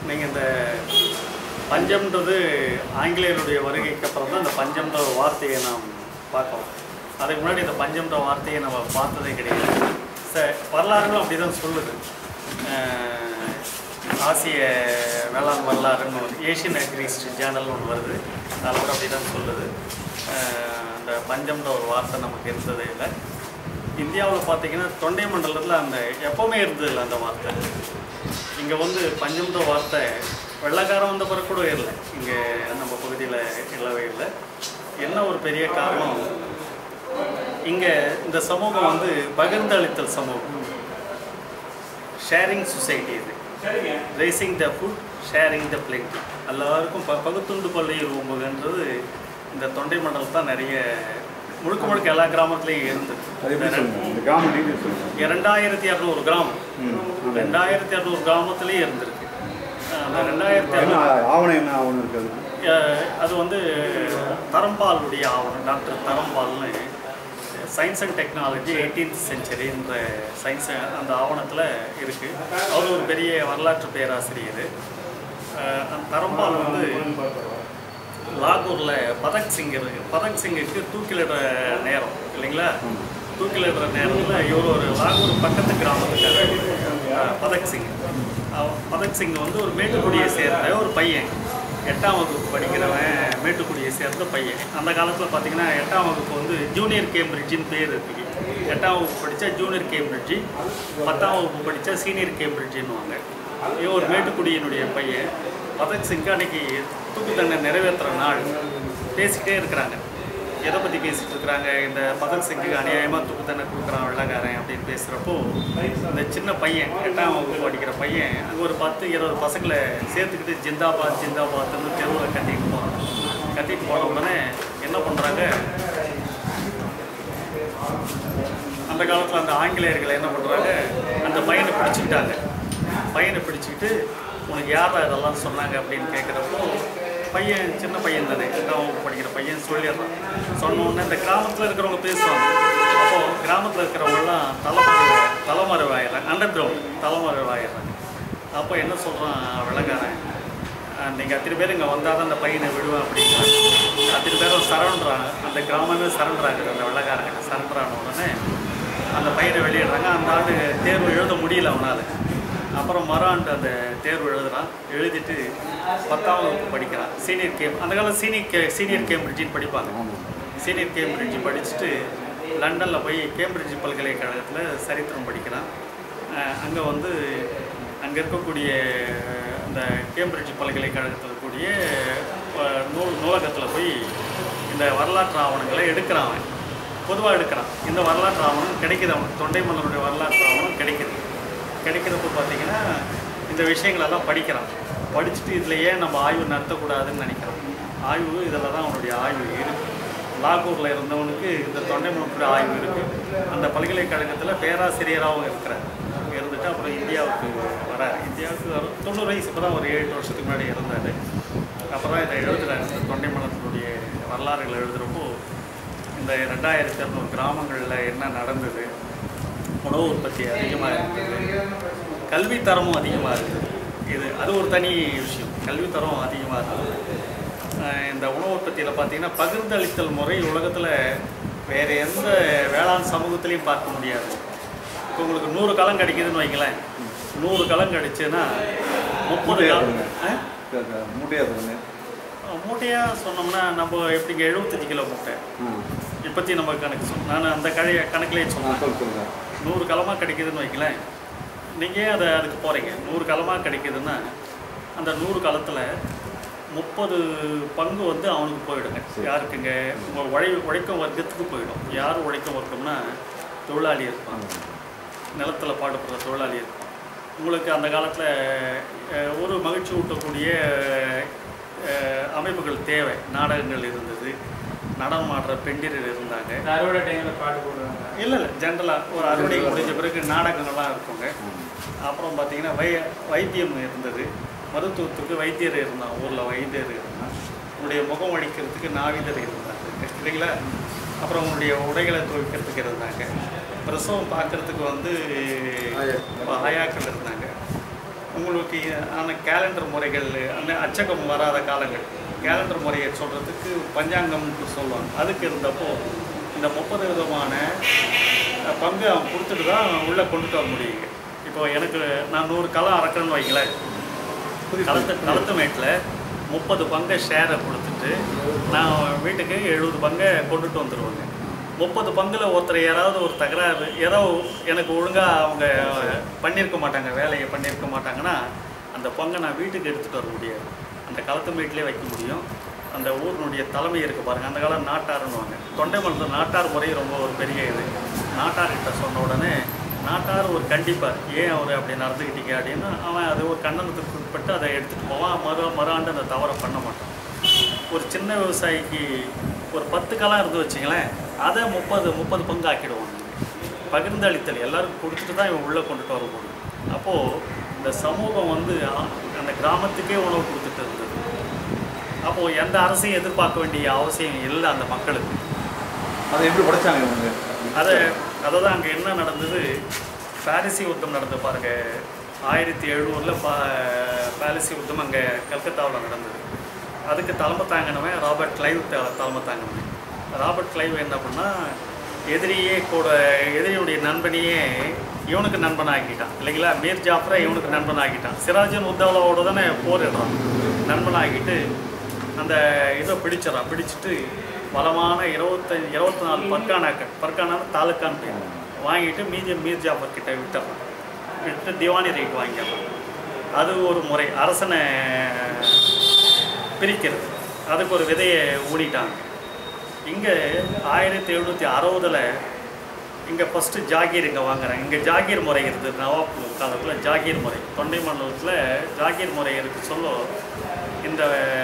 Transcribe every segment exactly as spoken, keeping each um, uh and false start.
நீங்கள் இந்த பஞ்சம்ன்றது ஆங்கிலேயருடைய வருகைக்கு அப்புறம் தான் இந்த பஞ்சம்ன்ற வார்த்தையை நாம் பார்க்கலாம். அதுக்கு முன்னாடி இந்த பஞ்சம்ன்ற வார்த்தையை நம்ம பார்த்ததே கிடையாது. ச வரலாறுகளும் அப்படி தான் சொல்லுது. ஆசிய வேளாண் வரலாறுன்னு ஒரு ஏஷியன் அக்ரிஸ்ட் ஜேர்னல்னு ஒன்று வருது, அதில் கூட அப்படி தான் சொல்லுது. அந்த பஞ்சம்ன்ற ஒரு வார்த்தை நமக்கு இருந்ததே இல்லை. இந்தியாவில் பார்த்திங்கன்னா தொண்டை மண்டலத்தில் அந்த எப்போவுமே இருந்தது இல்லை அந்த வார்த்தை. இங்கே வந்து பஞ்சம்ன்ற வார்த்தை வெள்ளைக்காரன் வந்த பிறகு கூட இல்லை, இங்கே நம்ம பகுதியில் இல்லவே இல்லை. என்ன ஒரு பெரிய காரணம், இங்கே இந்த சமூகம் வந்து பகிர்ந்தளித்தல் சமூகம், ஷேரிங் சொசைட்டி. இது rising the food, sharing the plenty. எல்லாருக்கும் ப பகுத்துண்டு பள்ளி ரூமுகன்றது இந்த தொண்டை மண்டலம் தான் நிறைய முழுக்க முழுக்க எல்லா கிராமத்துலேயும் இருந்தது. இரண்டாயிரத்தி இரநூறு கிராமம் ரெண்டாயிரத்தி இரநூறு கிராமத்துலேயும் இருந்திருக்கு. அந்த ரெண்டாயிரத்தி ஆவணம் என்ன ஆவணம் இருக்குது, அது வந்து தரம்பாலுடைய ஆவணம். டாக்டர் தரம்பால்னு சயின்ஸ் அண்ட் டெக்னாலஜி எயிட்டீன்த் செஞ்சுரின்ற சயின்ஸ் அந்த ஆவணத்தில் இருக்குது. அவர் ஒரு பெரிய வரலாற்று பேராசிரியர். அந்த தரம்பால் வந்து லாகூரில் பதக் சிங் இருக்கு. பதக் சிங்குக்கு தூக்கிலிடுற நேரம் இல்லைங்களா, தூக்கிலிடுற நேரத்தில் இவர் ஒரு லாகூர் பக்கத்து கிராமத்துக்கார பதக் சிங். பதக் சிங் வந்து ஒரு மேட்டுக்குடியை சேர்ந்த ஒரு பையன், எட்டாம் வகுப்பு படிக்கிறவன், மேட்டுக்குடியை சேர்ந்த பையன். அந்த காலத்தில் பார்த்திங்கன்னா எட்டாம் வகுப்பு வந்து ஜூனியர் கேம்பிரிட்ஜின்னு பேர் இருக்குது. எட்டாம் வகுப்பு படித்தா ஜூனியர் கேம்பிரிட்ஜி, பத்தாம் வகுப்பு படித்தா சீனியர் கேம்பிரிட்ஜின்னுவாங்க. இவன் ஒரு மேட்டுக்குடியினுடைய பையன். பதக் சிங்கு அன்றைக்கி தூக்கு தண்டனை நிறைவேற்றுற நாள். பேசிக்கிட்டே இருக்கிறாங்க. எதை பற்றி பேசிகிட்டு இருக்கிறாங்க, இந்த பதக் சிங்குக்கு அநியாயமாக தூக்கு தண்டனை கொடுக்குறான் வெள்ளைக்காரன் அப்படின்னு பேசுகிறப்போ, இந்த சின்ன பையன் எட்டாம் வகுப்பு படிக்கிற பையன் அங்கே ஒரு பத்து இருபது பசங்களை சேர்த்துக்கிட்டு ஜிந்தாபாத் ஜிந்தாபாத்னு தெருவில் கத்திட்டு போகிறான். கத்திட்டு போன உடனே என்ன பண்ணுறாங்க, அந்த காலத்தில் அந்த ஆங்கிலேயர்களை என்ன பண்ணுறாங்க, அந்த பையனை பிடிச்சிக்கிட்டாங்க. பையனை பிடிச்சிக்கிட்டு உனக்கு யாரா இதெல்லாம் சொன்னாங்க அப்படின்னு கேட்குறப்போ, பையன் சின்ன பையன் தானே, எட்டாம் வகுப்பு படிக்கிற பையன் சொல்லிடுறான். சொன்ன உடனே இந்த கிராமத்தில் இருக்கிறவங்க பேசுவாங்க. அப்போது கிராமத்தில் இருக்கிறவங்கலாம் தலைமறை தலைமறைவாயிடுறாங்க, அண்டர் கிரவுண்ட் தலைமறைவாயிடுறாங்க. அப்போ என்ன சொல்கிறான் வெள்ளைக்காரன், நீங்கள் அத்தனை பேர் இங்கே வந்தால் தான் அந்த பையனை விடுவேன் அப்படிங்கிறாங்க. அத்தனை பேரும் சரண்டராங்க, அந்த கிராமமே சரண்டராங்க. அந்த வெள்ளைக்காரங்க சரண்டரான உடனே அந்த பையனை வெளியிடுறாங்க. அந்த ஆண்டு தேர்வு எழுத முடியல அவனால். அப்புறம் மறாண்டு அந்த தேர்வு எழுதுகிறான். எழுதிட்டு பத்தாம் வகுப்பு படிக்கிறான். சீனியர் கேம் அந்த காலம் சீனியர் கே சீனியர் கேம்பிரிட்ஜின்னு படிப்பாங்க. சீனியர் கேம்பிரிட்ஜ் படிச்சுட்டு லண்டனில் போய் கேம்பிரிட்ஜ் பல்கலைக்கழகத்தில் சரித்திரம் படிக்கிறான். அங்கே வந்து அங்கே இருக்கக்கூடிய அந்த கேம்பிரிட்ஜ் பல்கலைக்கழகத்தில் இருக்கக்கூடிய நூல் நூலகத்தில் போய் இந்த வரலாற்று ஆவணங்களை எடுக்கிறான். அவன் பொதுவாக எடுக்கிறான். இந்த வரலாற்று ஆவணம் கிடைக்கிது, அவனுக்கு தொண்டை மன்னனுடைய வரலாற்று ஆவணம் கிடைக்கிது. கிடைக்கிறப்போ பார்த்திங்கன்னா இந்த விஷயங்களெல்லாம் படிக்கிறான். படிச்சுட்டு இதில் ஏன் நம்ம ஆய்வு நடத்தக்கூடாதுன்னு நினைக்கிறான். ஆய்வு இதில் தான் அவனுடைய ஆய்வு இருக்குது. லாகூரில் இருந்தவனுக்கு இந்த தொண்டை மன்னனுடைய ஆய்வு இருக்குது. அந்த பல்கலைக்கழகத்தில் பேராசிரியராகவும் இருக்கிறார். இருந்துட்டு அப்புறம் இந்தியாவுக்கு வரார். இந்தியாவுக்கு வரும் தொண்ணூறு வயசு இப்போ தான் ஒரு ஏழு வருஷத்துக்கு முன்னாடி இருந்தார். அப்புறம் இதை எழுதுகிறார். இந்த தொண்டை மன்னனுடைய வரலாறுகளை எழுதுகிறப்போ இந்த ரெண்டாயிரத்தி இரநூறு கிராமங்களில் என்ன நடந்தது, உணவு உற்பத்தி அதிகமாக இருந்தது, கல்வித்தரமும் அதிகமாக இருந்தது. இது அது ஒரு தனி விஷயம். கல்வித்தரம் அதிகமாக இருந்தது. இந்த உணவு உற்பத்தியில் பார்த்திங்கன்னா பகிர்ந்தளித்தல் முறை உலகத்தில் வேறு எந்த வேளாண் சமூகத்திலையும் பார்க்க முடியாது. இப்போ உங்களுக்கு நூறு களம் கிடைக்குதுன்னு வைங்களேன். நூறு களம் கிடைச்சுன்னா முப்பது மூட்டையாக மூட்டையாக சொன்னோம்னா நம்ம எப்படிங்க எழுபத்தஞ்சு கிலோ மூட்டை இப்போத்தி நம்ம கணக்கு சொன்னோம். நான் அந்த கழைய கணக்கிலேயே சொன்னேன். நூறு களமாக கிடைக்குதுன்னு வைக்கலேன். நீங்கள் அதை அதுக்கு போகிறீங்க. நூறு களமாக கிடைக்குதுன்னா அந்த நூறு களத்தில் முப்பது பங்கு வந்து அவனுக்கு போயிடுங்க. யாருக்குங்க, உங்கள் உழை உழைக்கும் வர்க்கத்துக்கு போயிடும். யார் உழைக்கும் வர்க்கம்னா தொழிலாளி இருப்பாங்க, நிலத்தில் பாடுபடுற தொழிலாளி இருப்பான். உங்களுக்கு அந்த காலத்தில் ஒரு மகிழ்ச்சி ஊட்டக்கூடிய அமைப்புகள் தேவை. நாடகங்கள் இருந்தது, நடனம் ஆடுற பெண்டிரர் இருந்தாங்க. அறுவடை டைமில் பாட்டு போடுவாங்க. இல்லை இல்லை ஜென்ரலாக ஒரு அறுவடை முடிஞ்ச பிறகு நாடகங்கள்லாம் இருக்குங்க. அப்புறம் பார்த்திங்கன்னா வை வைத்தியம் இருந்தது. மருத்துவத்துக்கு வைத்தியர் இருந்தான். ஊரில் வைத்தியர் இருந்தான். உன்னுடைய முகம் அடிக்கிறதுக்கு நாவிதர் இருந்தாங்க இல்லைங்களா. அப்புறம் உன்னுடைய உடைகளை துவைக்கிறதுக்கு இருந்தாங்க. பிரசவம் பார்க்குறதுக்கு வந்து ஆயாக்கள் இருந்தாங்க. உங்களுக்கு ஆன கேலண்டர் முறைகள் அந்த அச்சகம் வராத காலங்கள் கேலண்டர் முறையை சொல்கிறதுக்கு பஞ்சாங்கம்னு சொல்லுவாங்க. அதுக்கு இருந்தப்போ இந்த முப்பது விதமான பங்கு அவன் கொடுத்துட்டு தான் உள்ளே கொண்டுட்டு வர முடியுங்க. இப்போ எனக்கு நான் நூறு களம் அறக்கிறேன்னு வைங்களேன், களத்து களத்து மேட்டில் முப்பது பங்கை ஷேரை கொடுத்துட்டு நான் வீட்டுக்கு எழுபது பங்கை கொண்டுட்டு வந்துடுவேங்க. முப்பது பங்கில் ஒருத்தர் யாராவது ஒரு தகராறு ஏதோ எனக்கு ஒழுங்காக அவங்க பண்ணியிருக்க மாட்டாங்க, வேலையை பண்ணியிருக்க மாட்டாங்கன்னா அந்த பங்கை நான் வீட்டுக்கு எடுத்துகிட்டு வர முடியாது. அந்த களத்து மேட்டிலே வைக்க முடியும். அந்த ஊரினுடைய தலைமை இருக்குது பாருங்கள், அந்த காலம் நாட்டாருன்னுவாங்க. தொண்டைமண்டலம் நாட்டார் முறை ரொம்ப ஒரு பெரிய இது. நாட்டார்கிட்ட சொன்ன உடனே நாட்டார் ஒரு கண்டிப்பார், ஏன் அவர் அப்படி நடந்துக்கிட்டீங்க அப்படின்னு அவன் அது ஒரு கண்டனத்துக்கு உட்பட்டு அதை எடுத்துகிட்டு போவான். மறு மறாண்டு அந்த தவறை பண்ண மாட்டான். ஒரு சின்ன விவசாயிக்கு ஒரு பத்து காலம் இருந்து வச்சிங்களேன், அதை முப்பது முப்பது பங்கு ஆக்கிடுவாங்க. பகிர்ந்தளித்தல் எல்லாருக்கும் கொடுத்துட்டு தான் இவன் உள்ளே கொண்டுட்டு வர முடியும். அப்போது இந்த சமூகம் வந்து அந்த கிராமத்துக்கே உணவு கொடுத்துட்டு இருந்தது. அப்போது எந்த அரசையும் எதிர்பார்க்க வேண்டிய அவசியம் இல்லை அந்த மக்களுக்கு. அதை எப்படி உடைச்சாங்க இவங்க? அதை அதை தான் அங்கே என்ன நடந்தது, பாரிசி யுத்தம் நடந்து பாருங்க. ஆயிரத்தி எழுநூறில் பா பாரிசி யுத்தம் அங்கே கல்கத்தாவில் நடந்தது. அதுக்கு தலைமை தாங்கினவன் ராபர்ட் கிளைவ் தலைமை தாங்கினவன். ராபர்ட் கிளைவ் என்ன பண்ணால் எதிரியே கூட எதிரியுடைய நண்பனையே இவனுக்கு நண்பன் ஆக்கிட்டான் இல்லைங்களா. மீர் ஜாஃபரை இவனுக்கு நண்பன் ஆக்கிட்டான். சிராஜுன் உத்தவ்லாவோட தானே போரிடுறான். நண்பன் ஆக்கிட்டு அந்த இதை பிடிச்சிடறான். பிடிச்சிட்டு பலமான இருபத்தஞ்சி இருபத்தி நாலு பர்கானாக்கள், பர்கானான்னு தாலுக்கான்னு பேர் வாங்கிட்டு மீதி மீர் ஜாஃபர் கிட்ட விட்டுறான். விட்டு திவானி ரைட் வாங்கிடுறான். அது ஒரு முறை அரசனை பிரிக்கிறது. அதுக்கு ஒரு விதையை ஊனிட்டாங்க. இங்கே ஆயிரத்தி எழுநூற்றி அறுபதில் இங்கே ஃபஸ்ட்டு ஜாகீர் இங்கே வாங்குறாங்க. இங்கே ஜாகீர் முறை இருக்குது. நவாப் காலத்தில் ஜாகீர் முறை, தொண்டை மண்டலத்தில் ஜாகீர் முறை இருக்குது. சொல்ல இந்த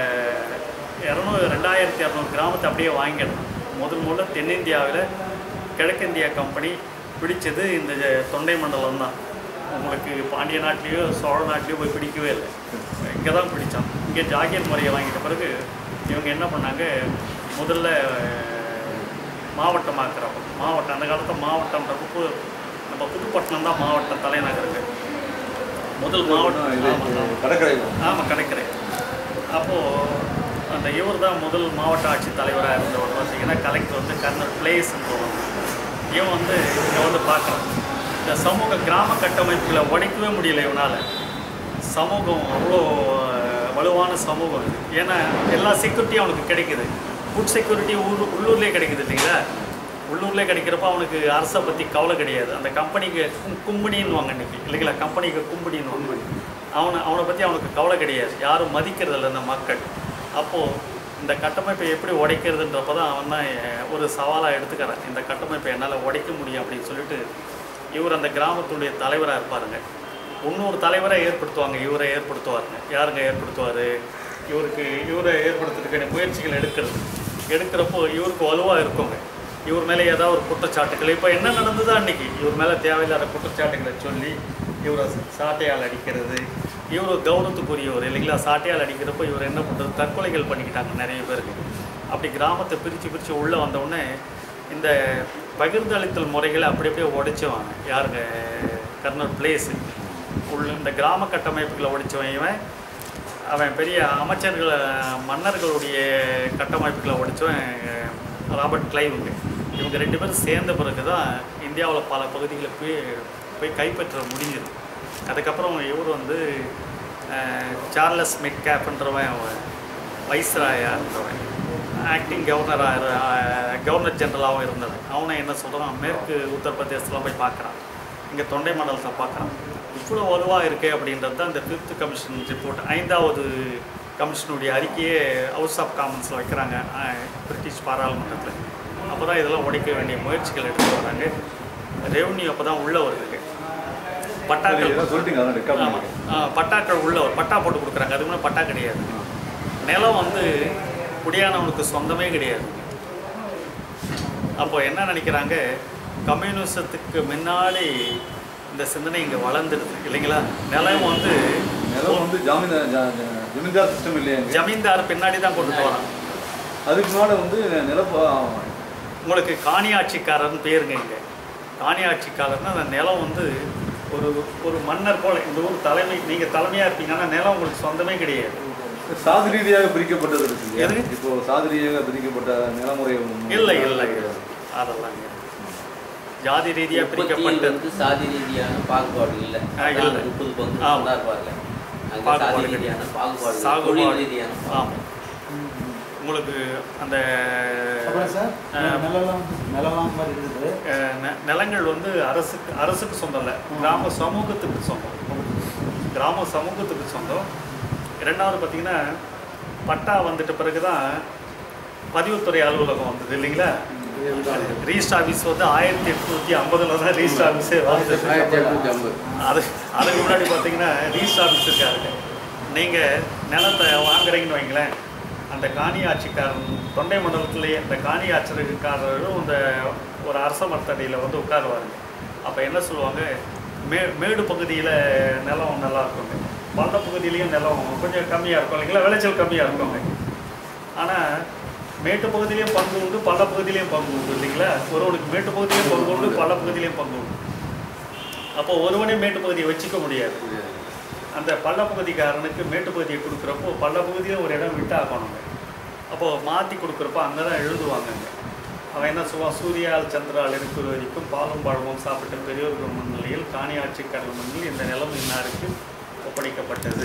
இரநூறு ரெண்டாயிரத்தி இரநூறு கிராமத்தை அப்படியே வாங்கிடணும். முதல் முதல்ல தென்னிந்தியாவில் கிழக்கிந்தியா கம்பெனி பிடிச்சது இந்த தொண்டை மண்டலம் தான். உங்களுக்கு பாண்டிய நாட்டிலேயோ சோழ நாட்டிலேயோ போய் பிடிக்கவே இல்லை, இங்கே தான் பிடித்தான். இங்கே ஜாகீர் முறையை வாங்கிட்ட பிறகு இவங்க என்ன பண்ணாங்க, முதல்ல மாவட்டமாக்குறப்போ மாவட்டம் அந்த காலத்தில் மாவட்டம்ன்றப்போ நம்ம புதுப்பட்டினம் தான் மாவட்ட தலைநகருக்கு முதல் மாவட்டம். கடற்கரை. ஆமாம், கடற்கரை. அப்போது அந்த இவர் தான் முதல் மாவட்ட ஆட்சித் தலைவராக இருந்தவர். பார்த்தீங்கன்னா கலெக்டர் வந்து கர்னல் பிளேஸ்ன்னு சொல்லுவாங்க. இவன் வந்து இங்கே வந்து பார்க்குறான். இந்த சமூக கிராம கட்டமைப்புகளை உடைக்கவே முடியல இவனால். சமூகம் அவ்வளோ வலுவான சமூகம் இது. ஏன்னா எல்லா செக்யூரிட்டியும் அவனுக்கு கிடைக்குது. ஃபுட் செக்யூரிட்டி ஊர் உள்ளூர்லேயே கிடைக்குது இல்லைங்களா. உள்ளூர்லேயே கிடைக்கிறப்ப அவனுக்கு அரசை பற்றி கவலை கிடையாது. அந்த கம்பெனிக்கு கும்படின்னு வாங்க இன்றைக்கி இல்லைங்களா, கம்பெனிக்கு கும்படின்னு வாங்க. அவனை அவனை பற்றி அவனுக்கு கவலை கிடையாது. யாரும் மதிக்கிறதில்ல இந்த மக்கள். அப்போது இந்த கட்டமைப்பை எப்படி உடைக்கிறதுன்றப்ப தான் அவன் தான் ஒரு சவாலாக எடுத்துக்கிறான். இந்த கட்டமைப்பை என்னால் உடைக்க முடியும் அப்படின்னு சொல்லிட்டு இவர் அந்த கிராமத்துடைய தலைவராக இருப்பாருங்க. இன்னொரு தலைவரை ஏற்படுத்துவாங்க, இவரை ஏற்படுத்துவாருங்க. யாருங்க ஏற்படுத்துவார், இவருக்கு இவரை ஏற்படுத்துறதுக்கான முயற்சிகள் எடுக்கிறது. எடுக்கிறப்போ இவருக்கு வலுவாக இருக்குங்க. இவர் மேலே ஏதாவது ஒரு குற்றச்சாட்டுகள் இப்போ என்ன நடந்ததோ அன்றைக்கி இவர் மேலே தேவையில்லாத குற்றச்சாட்டுகளை சொல்லி இவரை சாட்டையால் அடிக்கிறது. இவர் கௌரவத்துக்குரியவர் இல்லைங்களா. சாட்டையால் அடிக்கிறப்போ இவர் என்ன பண்ணுறது, தற்கொலைகள் பண்ணிக்கிட்டாங்க நிறைய பேருக்கு. அப்படி கிராமத்தை பிரித்து பிரித்து உள்ளே வந்தவுடனே இந்த பகிர்ந்தளித்தல் முறைகளை அப்படி அப்படியே உடைச்சவன் யாருங்க, கர்னல் பிளேஸு. உள்ள இந்த கிராம கட்டமைப்புகளை உடைச்சவன் இவன். அவன் பெரிய அமைச்சர்களை மன்னர்களுடைய கட்டமைப்புகளை உடைச்சவன் ராபர்ட் கிளைவுங்க. இவங்க ரெண்டு பேரும் சேர்ந்த பிறகு தான் இந்தியாவில் பல பகுதிகளை போய் போய் கைப்பற்ற முடிஞ்சது. அதுக்கப்புறம் இவர் வந்து சார்லஸ் மெட்கேப்ன்றவன் வைஸ்ராயாக இருந்தவன், ஆக்டிங் கவர்னராக கவர்னர் ஜெனரலாகவும் இருந்தவன். அவனை என்ன சொல்கிறான், மேற்கு உத்தரப்பிரதேசத்தில் போய் பார்க்குறான், இங்கே தொண்டை மண்டலத்தை பார்க்குறான். இவ்வளோ வலுவாக இருக்கே அப்படின்றது தான் இந்த ஃபிஃப்த் கமிஷன் ரிப்போர்ட், ஐந்தாவது கமிஷனுடைய அறிக்கையே ஹவுஸ் ஆஃப் காமன்ஸில் வைக்கிறாங்க பிரிட்டிஷ் பாராளுமன்றத்தில். அப்போ தான் இதெல்லாம் உடைக்க வேண்டிய முயற்சிகள் எடுத்து வராங்க. ரெவன்யூ அப்போ தான் உள்ளே வருதுங்க. பட்டாக்கள் ஆமாம், பட்டாக்கள் உள்ள ஒரு பட்டா போட்டு கொடுக்குறாங்க. அதுக்கு முன்னாடி பட்டா கிடையாது. நிலம் வந்து குடியானவனுக்கு சொந்தமே கிடையாது. அப்போ என்ன நினைக்கிறாங்க, கம்யூனிசத்துக்கு முன்னாடி இந்த சிந்தனை இங்கே வளர்ந்துடுது இல்லைங்களா. நிலம் வந்து நிலம் வந்து ஜாமீன்தார் ஜமீன்தார் சிஸ்டம் இல்லையா, ஜமீன்தார் பின்னாடி தான் கொண்டுட்டு வரான். அதுக்கு முன்னாடி வந்து நிலம் உங்களுக்கு காணியாட்சிக்காரர்னு பேருங்க. இங்கே காணியாட்சிக்காரர்னா அந்த நிலம் வந்து ஒரு ஒரு மன்னர் போல இந்த ஊர் தலைமை நீங்கள் தலைமையாக இருப்பீங்க. ஆனால் நிலம் உங்களுக்கு சொந்தமே கிடையாது. சாதி ரீதியாக பிரிக்கப்பட்டது இருக்கு. எது? இப்போ சாதி ரீதியாக பிரிக்கப்பட்ட நிலமுறை இல்லை இல்லை அதெல்லாம் இல்லை. ஜாதி ரீதியாக பிரிக்கப்பட்டது சாதி ரீதியான பாகுபாடு இல்லை. இல்லை முப்பது பங்கு பாகுபாடு ரீதியான பாகுபாடு சாகுபாடு ரீதியான. ஆமாம். உங்களுக்கு அந்த நிலங்கள் வந்து அரசுக்கு அரசுக்கு சொந்தம் இல்லை, கிராம சமூகத்துக்கு சொந்தம். கிராம சமூகத்துக்கு சொந்தம். இரண்டாவது பார்த்தீங்கன்னா பட்டா வந்துட்ட பிறகு தான் பதிவுத்துறை அலுவலகம் வந்தது இல்லைங்களா. ரீஸ்ட் ஆஃபீஸ் வந்து ஆயிரத்தி எட்நூற்றி ஐம்பதுல தான் ரீஸ்ட் ஆஃபீஸே வந்து அது அதுக்கு முன்னாடி பார்த்தீங்கன்னா ரீஸ்ட் ஆஃபீஸ் இருக்காருங்க. நீங்கள் நிலத்தை வாங்குறீங்கன்னு வைங்களேன், அந்த காணி ஆட்சிக்காரன் தொண்டை மண்டலத்திலேயே அந்த காணி ஆட்சிக்காரரும் இந்த ஒரு அரச மரத்தடியில் வந்து உட்காருவாருங்க. அப்போ என்ன சொல்லுவாங்க, மே மேடு பகுதியில் நிலம் நல்லா இருக்குங்க, பள்ள பகுதியிலையும் நிலம் கொஞ்சம் கம்மியாக இருக்கும் இல்லைங்களா, விளைச்சல் கம்மியாக இருக்குங்க. ஆனால் மேட்டு பகுதியிலையும் பங்கு உண்டு, பள்ள பகுதியிலையும் பங்கு உண்டு இல்லைங்களா. ஒருவனுக்கு மேட்டு பகுதியிலையும் பங்கு உண்டு, பள்ள பகுதியிலையும் பங்கு உண்டு. அப்போ ஒருவனே மேட்டு பகுதியை வச்சுக்க முடியாது. அந்த பள்ள பகுதிக்காரனுக்கு மேட்டு பகுதியை கொடுக்குறப்போ பள்ள பகுதியில் ஒரு இடம் விட்டு ஆகணுங்க. அப்போது மாற்றி கொடுக்குறப்போ அங்கே தான் எழுதுவாங்கங்க. அவன் என்ன சொல்லுவான், சூரியால் சந்திரால் இருக்கிற வரைக்கும் பாலும் பழமும் சாப்பிட்ட பெரியோர்கள் முன்னிலையில் காணி ஆட்சிக்காரர்கள் முன்னிலையில் இந்த நிலம் இன்னாருக்கு ஒப்படைக்கப்பட்டது.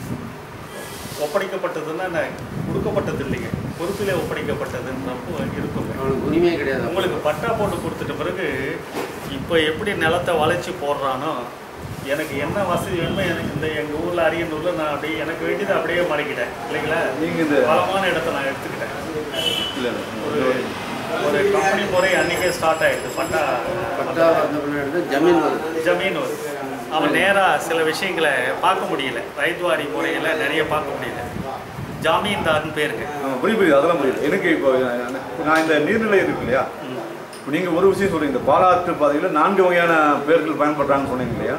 ஒப்படைக்கப்பட்டதுன்னா என்ன, கொடுக்கப்பட்டது இல்லைங்க, பொறுப்பிலே ஒப்படைக்கப்பட்டதுன்றப்போ இருக்குங்க. உரிமையே கிடையாது. உங்களுக்கு பட்டா போட்டு கொடுத்துட்ட பிறகு இப்போ எப்படி நிலத்தை வளைச்சி போடுறானோ, எனக்கு என்ன வசதி வேணுமோ எனக்கு இந்த எங்கள் ஊரில் அரியனூரில் நான் அப்படியே எனக்கு வேண்டியதை அப்படியே மறைக்கிட்டேன் இல்லைங்களா. நீங்கள் இந்த வளமான இடத்த நான் எடுத்துக்கிட்டேன். இல்லை ஒரு ஒரு கம்பெனி முறை அன்றைக்கே ஸ்டார்ட் ஆகிடுது. பட்டா பட்டா ஜமீன் வருது ஜமீன் வருது. அவன் நேராக சில விஷயங்களை பார்க்க முடியல, ரைத்வாரி முறையில் நிறைய பார்க்க முடியல. ஜாமீன்தார்னு பேருங்க. புரியுது புரியுது அதெல்லாம் புரியுது எனக்கு. இப்போ நான் இந்த நீர்நிலை இருக்கு இல்லையா, இப்போ நீங்கள் ஒரு விஷயம் சொல்கிறீங்க, இந்த பாலாற்று பாதையில் நான்கு வகையான பேர்கள் பயன்படுறாங்கன்னு சொன்னீங்க இல்லையா,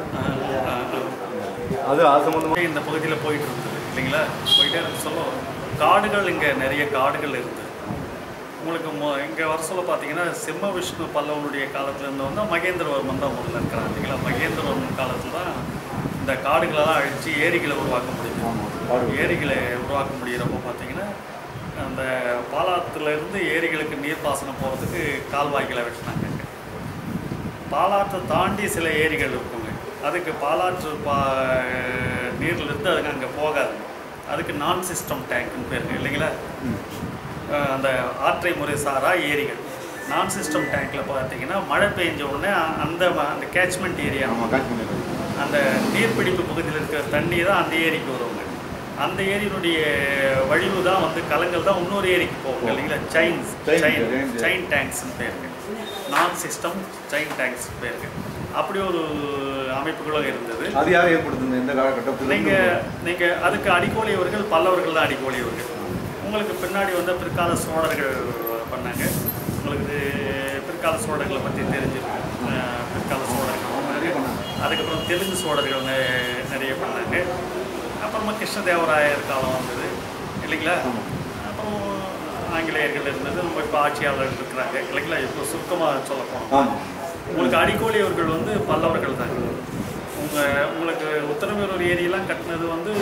அது அது சம்மந்தமாக இந்த பகுதியில் போயிட்டு இருந்தது இல்லைங்களா. போயிட்டே இருந்து சொல்ல காடுகள் இங்கே நிறைய காடுகள் இருந்தது. உங்களுக்கு மொ இங்கே வர சொல்ல பார்த்தீங்கன்னா சிம்ம விஷ்ணு பல்லவனுடைய காலத்துலேருந்து வந்து மகேந்திரவர்மன் தான் முதல்ல இருக்கிறான் இல்லைங்களா. மகேந்திரவர்மன் காலத்தில் தான் இந்த காடுகளெல்லாம் அழித்து ஏரிகளை உருவாக்க முடியும். ஏரிகளை உருவாக்க முடிகிறப்போ பார்த்தீங்கன்னா அந்த பாலாற்றுலேருந்து ஏரிகளுக்கு நீர்ப்பாசனம் போகிறதுக்கு கால்வாய்களை வெட்டினாங்க. பாலாற்றை தாண்டி சில ஏரிகள் இருக்குங்க, அதுக்கு பாலாற்று பா நீர்லேருந்து அதுக்கு அங்கே போகாதுங்க. அதுக்கு நான் சிஸ்டம் டேங்க்னு பேருங்க இல்லைங்களா. அந்த ஆற்றை முறை சாரா ஏரிகள் நான் சிஸ்டம் டேங்க்கில் பார்த்தீங்கன்னா மழை பெஞ்ச உடனே அந்த அந்த கேட்ச்மெண்ட் ஏரியா அந்த நீர்பிடிப்பு பகுதியில் இருக்கிற தண்ணி தான் அந்த ஏரிக்கு வருவாங்க. அந்த ஏரியினுடைய வழிவு தான் வந்து கலங்கள் தான் இன்னொரு ஏரிக்கு போகும் இல்லைங்களா. செயின்ஸ் செயின் செயின் டேங்க்ஸ்ன்னு பேருங்க, நான் சிஸ்டம் செயின் டேங்க்ஸ் பேருங்க. அப்படி ஒரு அமைப்புகளும் இருந்தது. அது யார் ஏற்படுத்துது இந்த காலகட்டத்தில்? நீங்கள் நீங்கள் அதுக்கு அடிக்கோலியவர்கள் பல்லவர்கள் தான் அடிக்கோலியவர்கள். உங்களுக்கு பின்னாடி வந்து பிற்கால சோழர்கள் பண்ணாங்க. உங்களுக்கு பிற்கால சோழர்களை பற்றி தெரிஞ்சிருக்கும். பிற்கால சோழர்கள் பண்ணாங்க, அதுக்கப்புறம் தெலுங்கு சோழர்கள் நிறைய பண்ணாங்க. அப்புறமா கிருஷ்ணதேவராயர் காலம் வந்தது இல்லைங்களா. அப்புறம் ஆங்கிலேயர்கள் இருந்தது. நம்ம இப்போ ஆட்சியாளர்கள் இருக்கிறாங்க இல்லைங்களா. இப்போ சுருக்கமாக சொல்ல போனோம், உங்களுக்கு அடிக்கோலியவர்கள் வந்து பல்லவர்கள் தாங்க. உங்கள் உங்களுக்கு உத்தரமேரூர் ஏரியெல்லாம் கட்டினது வந்து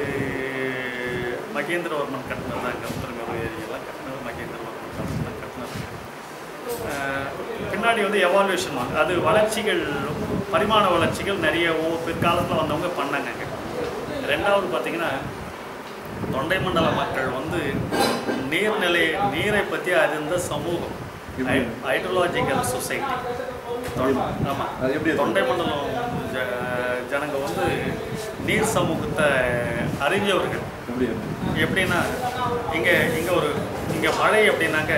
மகேந்திரவர்மன் கட்டினது தாங்க. உத்தரமேரூர் ஏரியெல்லாம் கட்டினது மகேந்திரவர்மன் காலத்தில் தான் கட்டினது. பின்னாடி வந்து எவால்யூஷன் அது வளர்ச்சிகள், பரிமாண வளர்ச்சிகள் நிறைய பிற்காலத்தில் வந்தவங்க பண்ணாங்க. ரெண்டாவது பார்த்தீங்கன்னா தொண்டை மண்டல மக்கள் வந்து நீர்நிலை நீரை பற்றி அறிந்த சமூகம், ஹைட்ரோலாஜிக்கல் சொசைட்டி. ஆமாம், தொண்டை மண்டலம் ஜனங்க வந்து நீர் சமூகத்தை அறிவியவர்கள். எப்படின்னா இங்கே இங்கே ஒரு இங்கே மழை அப்படின்னாக்க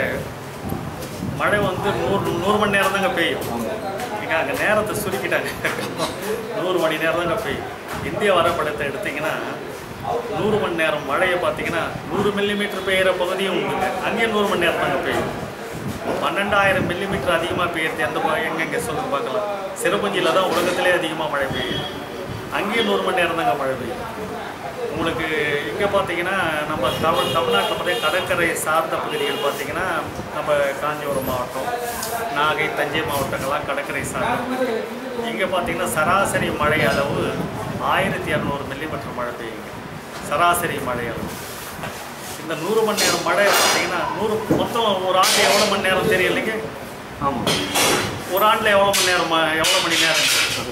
மழை வந்து நூறு நூறு மணி நேரம் தாங்க பெய்யும். இங்கே அங்கே நேரத்தை சுருக்கிட்டாங்க, நூறு மணி நேரம் தாங்க பெய்யும். இந்திய வரைபடத்தை எடுத்திங்கன்னா நூறு மணி நேரம் மழையை பார்த்தீங்கன்னா நூறு மில்லிமீட்டர் பெய்கிற பகுதியும் உண்டுங்க, அங்கேயும் நூறு மணி நேரம் தாங்க பெய்யும். பன்னெண்டாயிரம் மில்லிமீட்டர் அதிகமாக பெய்யறது எந்த எங்கெங்கே சொல்லுங்க பார்க்கலாம். சிறுபஞ்சியில் தான் உலகத்திலே அதிகமாக மழை பெய்யும். அங்கேயும் நூறு மணி நேரம் தாங்க மழை பெய்யும். உங்களுக்கு இங்கே பார்த்தீங்கன்னா நம்ம தமிழ் தமிழ்நாட்டில் பார்த்தீங்கன்னா கடற்கரை சார்ந்த பகுதிகள் பார்த்தீங்கன்னா நம்ம காஞ்சிபுரம் மாவட்டம், நாகை, தஞ்சை மாவட்டங்கள்லாம் கடற்கரை சார்ந்த. இங்கே பார்த்தீங்கன்னா சராசரி மழை அளவு ஆயிரத்தி இரநூறு மில்லிமீட்டர் மழை பெய்யுங்க, சராசரி மழை அளவு. இந்த நூறு மணி நேரம் மழை பார்த்தீங்கன்னா நூறு மொத்தம் ஒரு ஆண்டு எவ்வளோ மணி நேரம் தெரியும் இல்லைங்க? ஆமாம், ஒரு ஆண்டில் எவ்வளோ மணி நேரம் எவ்வளோ மணி நேரம்?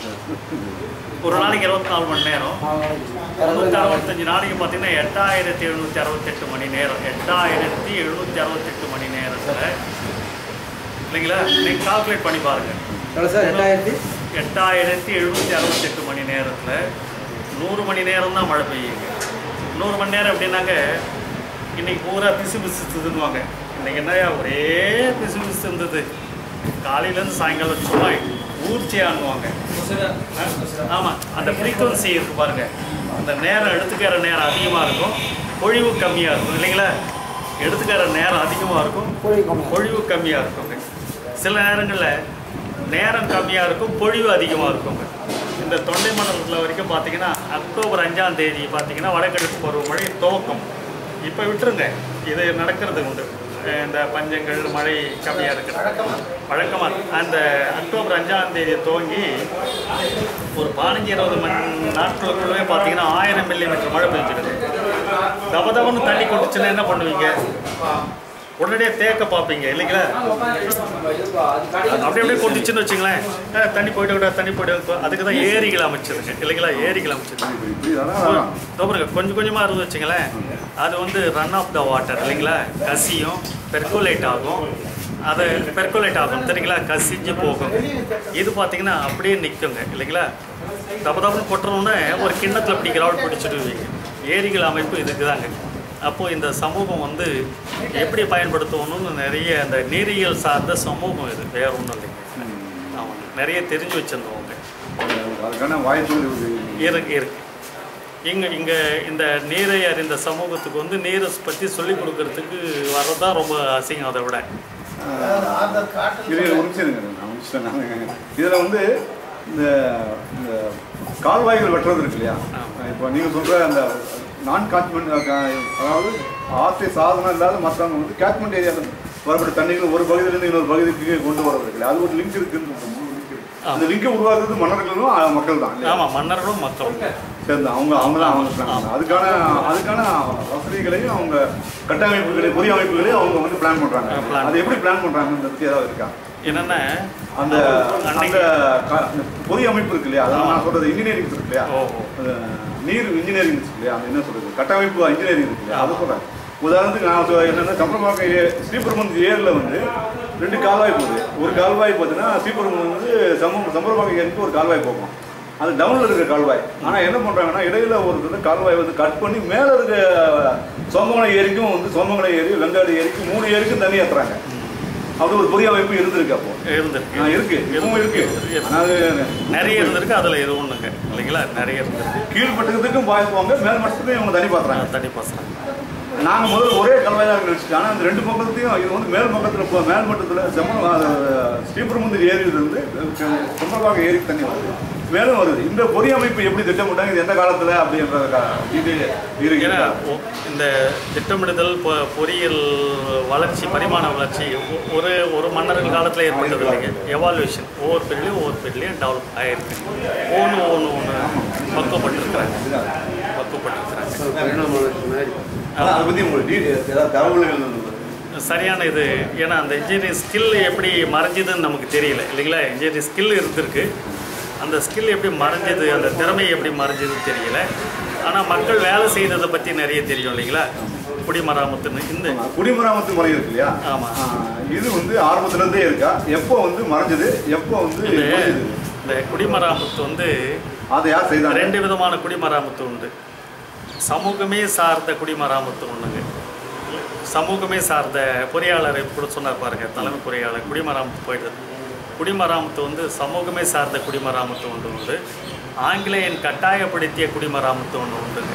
ஒரு நாளைக்கு இருபத்தி நாலு மணி நேரம், முந்நூற்றி அறுபத்தஞ்சு நாளைக்கு பார்த்தீங்கன்னா எட்டாயிரத்தி எழுநூற்றி அறுபத்தெட்டு மணி நேரம். எட்டாயிரத்தி எழுநூற்றி அறுபத்தெட்டு மணி நேரத்தில் இல்லைங்களா? நீங்கள் கால்குலேட் பண்ணி பாருங்கள். சார் எட்டாயிரத்தி எட்டாயிரத்தி எழுநூற்றி அறுபத்தெட்டு மணி நேரத்தில் நூறு மணி நேரம் தான் மழை பெய்யுங்க. நூறு மணி நேரம் எப்படின்னாங்க, இன்றைக்கி பூரா பிசு பிசுத்துதுன்னுவாங்க. இன்றைக்கி என்னையா ஒரே பிசு பிசு இருந்தது, காலையிலேருந்து சாயங்காலம் சும்மா ஊர்ச்சியான்னுவாங்க. ஆமாம், அந்த ஃப்ரீக்குவன்சி இருக்குது பாருங்கள், அந்த நேரம் எடுத்துக்கிற நேரம் அதிகமாக இருக்கும், பொழிவு கம்மியாக இருக்கும் இல்லைங்களா? எடுத்துக்கிற நேரம் அதிகமாக இருக்கும், பொழிவு கம்மியாக இருக்குங்க. சில நேரங்களில் நேரம் கம்மியாக இருக்கும், பொழிவு அதிகமாக இருக்குங்க. இந்த தொண்டை மண்டலத்தில் வரைக்கும் பார்த்தீங்கன்னா அக்டோபர் அஞ்சாம் தேதி பார்த்தீங்கன்னா வடகிழக்கு பருவமழை துவக்கம். இப்போ விட்டுருங்க, இது நடக்கிறது உண்டு. இந்த பஞ்சங்கள் மழை கம்மியாக இருக்கிறது வழக்கமாக. அந்த அக்டோபர் அஞ்சாம் தேதி துவங்கி ஒரு பதினஞ்சு இருபது மணி நாட்களுக்குள்ளே பார்த்தீங்கன்னா ஆயிரம் மில்லி மீட்டர் மழை பெஞ்சிருது. தபதபன்னு தண்ணி கொட்டுச்சுன்னா என்ன பண்ணுவீங்க? உடனடியே தேக்க பார்ப்பீங்க இல்லைங்களா? அப்படி அப்படியே கொட்டுச்சுன்னு வச்சுங்களேன், தண்ணி போயிட்டு கூட தண்ணி போய்ட்டு. அதுக்கு தான் ஏரிகள் அமைச்சிருங்க இல்லைங்களா? ஏரிகள் அமைச்சிருங்க. கொஞ்சம் கொஞ்சமாக இருந்து வச்சுங்களேன், அது வந்து ரன் ஆஃப் த வாட்டர் இல்லைங்களா? கசியும், பெர்குலேட் ஆகும். அது பெர்குலேட் ஆகும் தெரியுங்களா? கசிஞ்சு போகும். இது பார்த்தீங்கன்னா அப்படியே நிற்குங்க இல்லைங்களா? தப்பு தப்புன்னு கொட்டுறோன்னே ஒரு கிண்ணத்தில் பிடிக்கிறவள் பிடிச்சிடுவீங்க. ஏரிகள் அமைப்பு இதுக்கு தாங்க. அப்போது இந்த சமூகம் வந்து எப்படி பயன்படுத்தணும்னு நிறைய அந்த நீரியல் சார்ந்த சமூகம் இது, வேற ஒன்றும் இல்லைங்க. ஆமாங்க, நிறைய தெரிஞ்சு வச்சுருந்தவங்க அதுக்கான வாய்ப்பு இருக்கு இருக்கு இங்கே இங்கே இந்த நீரை அறிந்த சமூகத்துக்கு வந்து நீரை பற்றி சொல்லிக் கொடுக்கறதுக்கு வர்றதான் ரொம்ப அசிங்கம். அதை விட இதில் வந்து இந்த கால்வாய்கள் வெட்டுறது இருக்கு இல்லையா? இப்போ நீங்கள் சொல்கிற அந்த நான் காட்ச்மெண்ட், அதாவது ஆற்றை சாதனம் இல்லாத மற்றவங்க வந்து கேட்ச்மெண்ட் ஏரியாவில் வரப்பட்ட தண்ணிகள் ஒரு பகுதியிலேருந்து இன்னொரு பகுதிக்கு கொண்டு வரது இல்லை. அது ஒரு லிங்க் இருக்குன்னு. அந்த லிங்கை உருவாக்குறது மன்னர்களும் மக்கள் தான். ஆமாம், மன்னர்களும் மக்களும் சேர்ந்து அவங்க அவங்க தான் அவங்க அதுக்கான அதுக்கான வசதிகளையும் அவங்க கட்டமைப்புகளையும் பொறிய அமைப்புகளையும் அவங்க வந்து பிளான் பண்ணுறாங்க. அது எப்படி பிளான் பண்ணுறாங்கன்னு பற்றி ஏதாவது இருக்கா? என்னென்ன அந்த அந்த பொறிய அமைப்பு இருக்கு இல்லையா? அதான் நான் சொல்கிறது இன்ஜினியரிங் இருக்கு இல்லையா? நீர் இன்ஜினியரிங் இருக்கு இல்லையா? அந்த என்ன சொல்கிறது கட்டமைப்பு இன்ஜினியரிங் இருக்கு இல்லையா? அதை சொல்கிறேன். உதாரணத்துக்கு நான் என்னென்னா கம்பரம்பாக்கம் ஏ ஸ்ரீபெரும்புதூர் ஏரியில் வந்து ரெண்டு கால்வாய் போகுது. ஒரு கால்வாய் பார்த்தீங்கன்னா ஸ்ரீபெரும்புதூர் வந்து சம்பரம் சம்பரம்பாக்கம் ஏரிக்கு ஒரு கால்வாய் போகும். அது டவுனில் இருக்கிற கால்வாய். ஆனால் என்ன பண்ணுறாங்கன்னா இடையில ஒரு கால்வாய் வந்து கட் பண்ணி மேலே இருக்க சோமங்கலை ஏரிக்கும் வந்து சோமங்கலை ஏரி, வெங்காடு ஏரிக்கும் மூணு ஏரிக்கும் தண்ணி ஏற்றுறாங்க. அப்படி ஒரு பொறிய அமைப்பு இருந்திருக்கு. அப்போ இருந்திருக்கு இருக்கு இதுவும் இருக்கு. ஆனால் நிறைய இருந்திருக்கு. அதில் இது ஒன்றுங்க இல்லைங்களா? நிறைய இருந்திருக்கு. கீழ்மட்டத்துக்கும் பாய்ப்பாங்க, மேல் மட்டத்துக்கும் இவங்க தண்ணி பாத்துறாங்க தண்ணி பாசுறாங்க. நாங்கள் முதல்ல ஒரே கல்வாய் தான் நினச்சிட்டு, ஆனால் அந்த ரெண்டு பக்கத்தையும் இது வந்து மேல் பக்கத்தில் போ மேல் மட்டத்தில் செம்ம ஸ்ரீபெரும்புதூர் ஏரியிலிருந்து செம்மல்வாக ஏரிக்கு தண்ணி வருது, மேலும் வருது. இந்த பொறிய அமைப்பு எப்படி திட்டமிட்டாங்க, இது எந்த காலத்தில் அப்படின்ற இது இருக்கு. ஏன்னா இந்த திட்டமிடுதல் பொறியியல் வளர்ச்சி, பரிமாண வளர்ச்சி ஒரு ஒரு மன்னர்கள் காலத்தில் ஏற்பட்டது இல்லைங்க. எவால்யூஷன் ஒவ்வொரு பீரியட்லையும் ஒவ்வொரு பீரியட்லையும் டெவலப் ஆகிருக்கு. ஒன்று ஒன்று ஒன்று பக்குவப்பட்டிருக்கிறாங்க பக்குவப்பட்டிருக்கிறாங்க அதை பற்றி உங்களுக்கு ஏதாவது தகவல்கள் சரியான இது. ஏன்னா அந்த இன்ஜினியரிங் ஸ்கில் எப்படி மறைஞ்சதுன்னு நமக்கு தெரியல இல்லைங்களா? இன்ஜினியரிங் ஸ்கில் இருந்திருக்கு, அந்த ஸ்கில் எப்படி மறைஞ்சது, அந்த திறமை எப்படி மறைஞ்சதுன்னு தெரியல. ஆனால் மக்கள் வேலை செய்ததை பற்றி நிறைய தெரியும் இல்லைங்களா? குடிமராமத்துன்னு இந்த குடிமராமத்து முறை இருக்கு இல்லையா? ஆமாம், இது வந்து ஆரம்பத்துலேருந்தே இருக்கா? எப்போ வந்து மறைஞ்சது, எப்போ வந்து இந்த குடிமராமத்து வந்து அதை யார் செய்தாங்க? ரெண்டு விதமான குடிமராமத்து உண்டு. சமூகமே சார்ந்த குடிமராமத்து ஒன்றுங்க. சமூகமே சார்ந்த பொறியாளர் கூட சொன்னார் பாருங்க, தலைமை பொறியாளர். குடிமராமத்து போயிடுது. குடிமராமத்து வந்து சமூகமே சார்ந்த குடிமராமத்து ஒன்று உண்டு. ஆங்கிலேயன் கட்டாயப்படுத்திய குடிமராமத்து ஒன்று உண்டுங்க.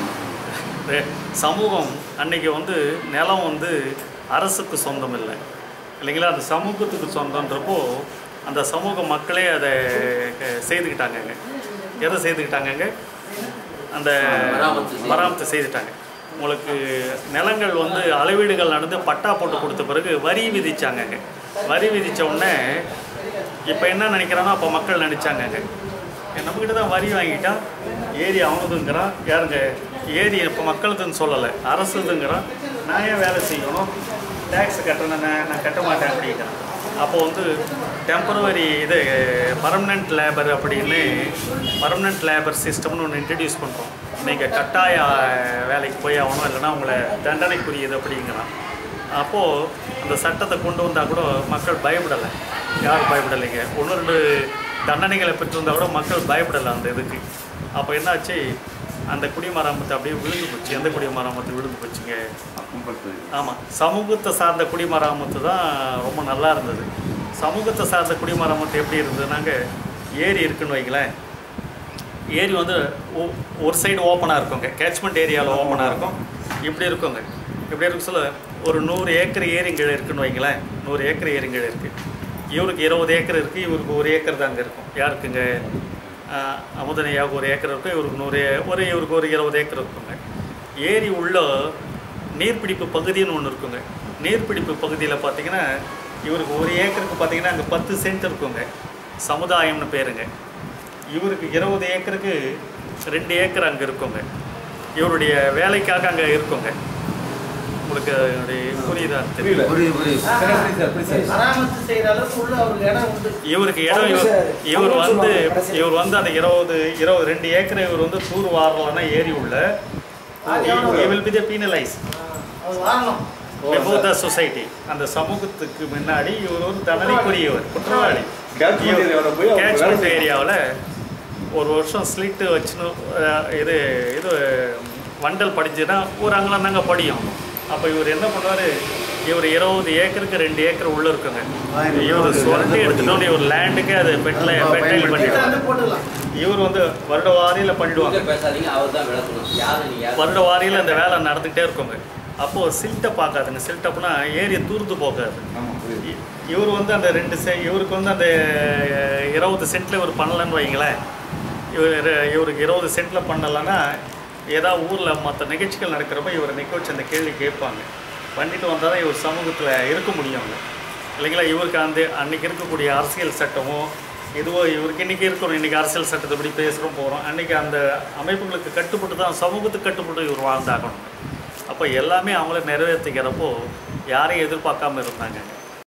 சமூகம் அன்னைக்கு வந்து நிலம் வந்து அரசுக்கு சொந்தம் இல்லை இல்லைங்களா? அந்த சமூகத்துக்கு சொந்தன்றப்போ அந்த சமூக மக்களே அதை செய்துக்கிட்டாங்கங்க. எதை செய்துக்கிட்டாங்கங்க, அந்த மராமத்து செய்துட்டாங்க. உங்களுக்கு நிலங்கள் வந்து அளவீடுகள் நடந்து பட்டா போட்டு கொடுத்த பிறகு வரி விதிச்சாங்கங்க. வரி விதித்த உடனே இப்போ என்ன நினைக்கிறானோ அப்போ மக்கள் நினச்சாங்கங்க, நம்மக்கிட்ட தான் வரி வாங்கிட்டா ஏரி அவனதுங்கிறான், யாருங்க ஏரி இப்போ மக்களுக்குன்னு சொல்லலை அரசுதுங்கிறான், நான் ஏன் வேலை செய்யணும், டேக்ஸ் கட்டணும், நான் நான் கட்ட மாட்டேன் அப்படிங்கிறான். அப்போ வந்து டெம்பரவரி இது பர்மனெண்ட் லேபர் அப்படின்னு பர்மனெண்ட் லேபர் சிஸ்டம்னு ஒன்று இன்ட்ரடியூஸ் பண்ணுறோம். நீங்கள் கட்டாய வேலைக்கு போய் ஆகணும், இல்லைன்னா உங்களை தண்டனைக்குரியது அப்படிங்கிறான். அப்போது அந்த சட்டத்தை கொண்டு வந்தால் கூட மக்கள் பயப்படலை. யாரும் பயப்படலைங்க. ஒன்று ரெண்டு தண்டனைகளை பெற்றிருந்தால் கூட மக்கள் பயப்படலை அந்த இதுக்கு. அப்போ என்னாச்சு, அந்த குடிமராமத்து அப்படியே விழுந்து போச்சு. எந்த குடிமராமத்து விழுந்து போச்சுங்க? ஆமாம், சமூகத்தை சார்ந்த குடிமராமத்து தான் ரொம்ப நல்லா இருந்தது. சமூகத்தை சார்ந்த குடிமராமத்து எப்படி இருந்ததுனாங்க, ஏரி இருக்குன்னு வைங்களேன், ஏரி வந்து ஒரு சைடு ஓப்பனாக இருக்குங்க, கேட்ச்மெண்ட் ஏரியாவில் ஓப்பனாக இருக்கும். இப்படி இருக்குங்க, இப்படி இருக்க சொல்ல ஒரு நூறு ஏக்கர் ஏரிங்கீழ இருக்குன்னு வைங்களேன், நூறு ஏக்கர் ஏரிங்கீழ இருக்குது. இவருக்கு இருபது ஏக்கர் இருக்குது, இவருக்கு ஒரு ஏக்கர் தாங்க இருக்கும். யாருக்குங்க? அமுதனையாக ஒரு ஏக்கர் இருக்கும், இவருக்கு நூறு ஒரு இவருக்கு ஒரு இருபது ஏக்கர் இருக்குங்க. ஏரி உள்ள நீர்பிடிப்பு பகுதின்னு ஒன்று இருக்குங்க. நீர்பிடிப்பு பகுதியில் பார்த்தீங்கன்னா இவருக்கு ஒரு ஏக்கருக்கு பார்த்தீங்கன்னா அங்கே பத்து சென்ட் இருக்குங்க, சமுதாயம்னு பேருங்க. இவருக்கு இருபது ஏக்கருக்கு ரெண்டு ஏக்கர் அங்கே இருக்குங்க. இவருடைய வேலைக்காக அங்கே இருக்குங்க. உங்களுக்கு புரியுதா? தெரியல. இவருக்கு இடம் இவர் வந்து இவர் வந்து அந்த இருபது இருபது ரெண்டு ஏக்கரை இவர் வந்து தூர் வாரலன்னா ஏரி உள்ள சொசைட்டி, அந்த சமூகத்துக்கு முன்னாடி இவர் ஒரு தண்டனைக்குரியவர், குற்றவாளி. கேட்ச்மெண்ட் ஏரியாவில் ஒரு வருஷம் ஸ்லிட்டு வச்சுன்னு இது இது வண்டல் படிச்சுன்னா ஒரு அங்கெல்லாம் தாங்க படியும். அப்போ இவர் என்ன பண்ணுவார், இவர் இருபது ஏக்கருக்கு ரெண்டு ஏக்கர் உள்ளே இருக்குங்க. இவர் சுரண்டி எடுத்துட்டோன்னு இவர் லேண்டுக்கு அது பெட்டில் பெட்டைல் பண்ணிடுவாங்க. இவர் வந்து வருட வாரியில் பண்ணிடுவாங்க. வருட வாரியில் அந்த வேலை நடந்துகிட்டே இருக்குங்க. அப்போது சில்ட்டை பார்க்காதுங்க. சில்ட்டப்னா ஏரியை தூர்ந்து போகாது. இவர் வந்து அந்த ரெண்டு செ இவருக்கு வந்து அந்த இருபது சென்ட்டில் இவர் பண்ணலன்னு வைங்களேன். இவர் இவருக்கு இருபது சென்ட்டில் பண்ணலைன்னா ஏதாவது ஊரில் மற்ற நிகழ்ச்சிகள் நடக்கிறப்ப இவரை நிற்க வச்சு அந்த கேள்வி கேட்பாங்க. பண்ணிட்டு வந்தால் தான் இவர் சமூகத்தில் இருக்க முடியுங்க இல்லைங்களா? இவருக்கு அந்த அன்றைக்கி இருக்கக்கூடிய அரசியல் சட்டமோ இதுவோ இவருக்கு இன்றைக்கி இருக்கணும். இன்றைக்கி அரசியல் சட்டத்தை படி பேசுகிறோம் போகிறோம். அன்றைக்கி அந்த அமைப்புகளுக்கு கட்டுப்பட்டு தான், சமூகத்துக்கு கட்டுப்பட்டு இவர் வாழ்ந்தாகணும். அப்போ எல்லாமே அவங்கள நிறைவேற்றிக்கிறப்போ யாரையும் எதிர்பார்க்காம இருந்தாங்க.